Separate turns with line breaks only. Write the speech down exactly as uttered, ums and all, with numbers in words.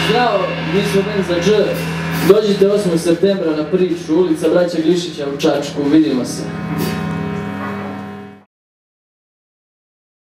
Zdravo, mi smo Ben za Dž. Dođite osmog septembra na priču, ulica Braća Glišića u Čačku, vidimo se.